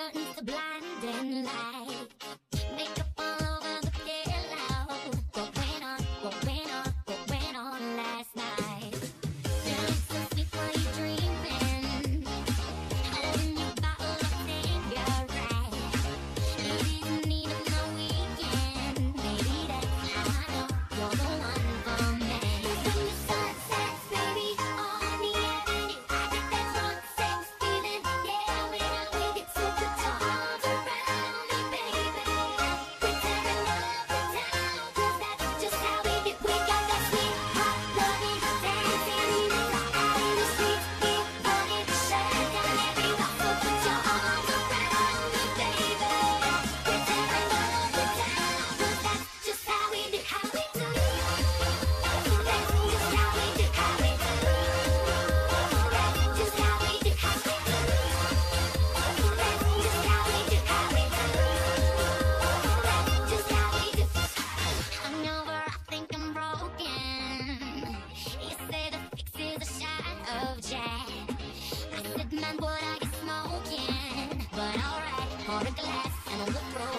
curtains to blinding light. Makeup all over the pillow. What went on last night? Feeling so sweet while you're dreaming. Holding your bottle of cigarette. You didn't need no weekend. Maybe that's how I know you're the one for me. When the sun sets, baby, on the avenue, I get that drunk sex feeling. Yeah, when we get to put your arms around me, baby. We're tearing up the town, 'cause that's just how we get. We got that sweet, hot loving, dancing out in the streets. Keep running, shut down every rock, so put your arms around me, baby. We're tearing up the town, 'cause that's just how we do, how we do. That's just how we do, how we do. That's just how we do, how we do. That's just how we do, how we do. That's just how we do. Hungover, I think I'm broken. You say the fix is a shot of Jack. I said, man, what are you smoking? But alright, pour a glass and on the floor.